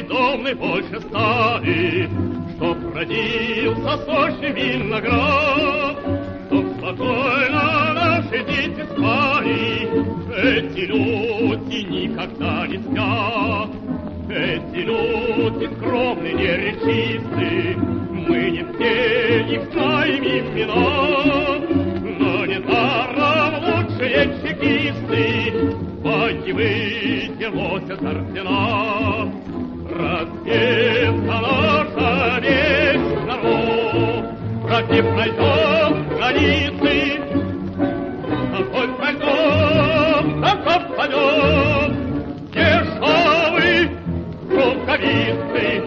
съедобной больше стали, чтоб родился сочный виноград, чтоб спокойно наши дети спали. Эти люди никогда не спят, эти люди скромны, неречисты. Мы не все их знаем имена, но недаром лучшие чекисты боевые носят ордена. Разбеется наша весь народ, против пройдет границы, какой пройдет, каков пойдет, дешевый рукавицы.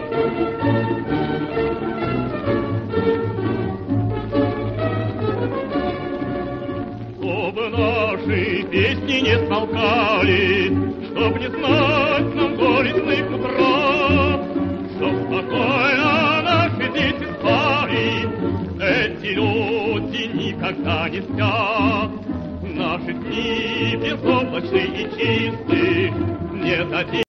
Чтобы наши песни не смолкали, чтоб не знать нам горестных утрат, чтоб спокойно наши дети спали. Эти люди никогда не спят, наши дни безоблачны и чисты, не дадим.